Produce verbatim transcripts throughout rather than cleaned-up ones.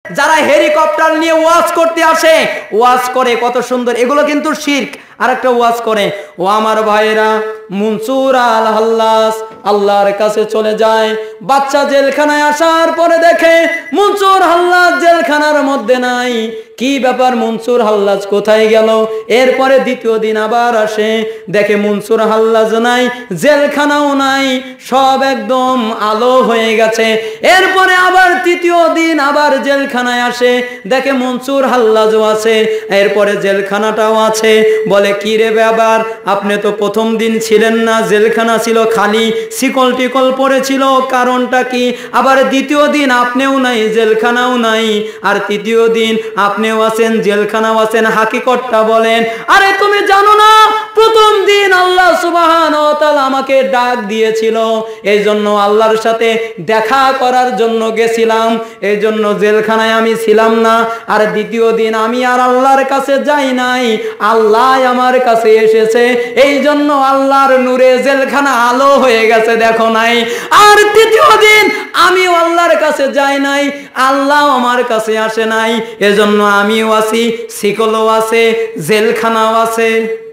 যারা হেলিকপ্টার নিয়ে ওয়াজ করতে আসে, ওয়াজ করে কত সুন্দর, এগুলো কিন্তু শিরক। আরেকটা ওয়াজ করে, ও আমার ভাইরা, মনসুর আল হাল্লাস আল্লাহর কাছে চলে যায়। বাচ্চা জেলখানায় আসার পরে দেখে মনসুর হাল্লাস জেলখানার মধ্যে নাই। কি ব্যাপার, মনসুর হাল্লাস কোথায় গেল? এরপরে দ্বিতীয় দিন আবার আসে, দেখে মনসুর হাল্লাস নাই, জেলখানাও নাই, সব একদম আলো হয়ে গেছে। এরপরে আবার তৃতীয় দিন আবার জেলখানায় আসে, দেখে মনসুর হাল্লাসও আছে, এরপরে জেলখানাটাও আছে। বলে, কি রে ব্যাপার, আপনি তো প্রথম দিন ছিলেন না, জেলখানা ছিল খালি, শিকল টিকল পড়েছিল, কারণটা কি? আবার দ্বিতীয় দিন আপনিও নাই, জেলখানাও নাই, আর তৃতীয় দিন আপনিও আছেন, জেলখানাও আছেন, হাকিকতটা বলেন। আরে তুমি জানো না, প্রথম দিন আল্লাহ সুবহানাহু ওয়া তাআলা আমাকে ডাক দিয়েছিল, এই জন্য আল্লাহর সাথে দেখা করার জন্য গেছিলাম, এই জন্য জেলখানায় আমি ছিলাম না। আর দ্বিতীয় দিন আমি আর আল্লাহর কাছে যাই নাই, আল্লাহ আমার কাছে এসেছে, এই জন্য আল্লাহর নূরে জেলখানা আলো হয়ে গেছে, দেখো নাই। আর তৃতীয় দিন আমি আল্লাহর কাছে যাই নাই, আল্লাহ আমার কাছে আসে নাই, এজন্য আমিও আছি, শিকলও আছে, জেলখানাও আছে।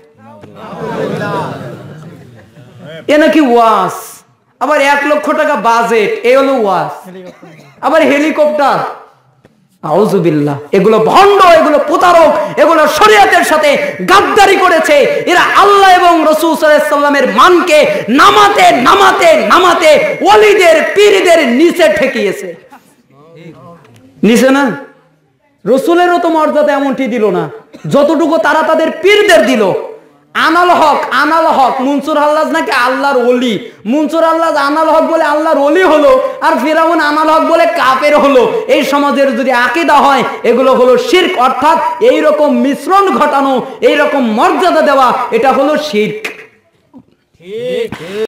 এ নাকি ওয়াজ। আবার এক লক্ষ টাকা বাজেট, এ হলো ওয়াজ। আবার হেলিকপ্টার, আউযুবিল্লাহ। এগুলো ভণ্ড, এগুলো প্রতারক, এগুলো শরীয়তের সাথে গাদ্দারি করেছে। এরা আল্লাহ এবং রাসূল সাল্লাল্লাহু আলাইহি ওয়াসাল্লামের মানকে নামাতে নামাতে নামাতে ওলিদের পীরদের নিচে ঠেকিয়েছে। নিচে না, রাসূলেরও তো মর্যাদা এমনটি দিল না যতটুকু তারা তাদের পীরদের দিল। আনাল হক, আনাল হক, মনসুর হাল্লাস নাকি আল্লাহর ওলি। মনসুর হাল্লাস আনাল হক বলে আল্লাহর ওলি হলো, আর ফিরাউন আনাল হক বলে কাফের হলো। এই সমাজের যদি আকীদা হয়, এগুলো হলো শিরক, অর্থাৎ এই রকম মিশ্রণ ঘটানো, এই রকম মর্যাদা দেওয়া, এটা হলো শিরক। ঠিক।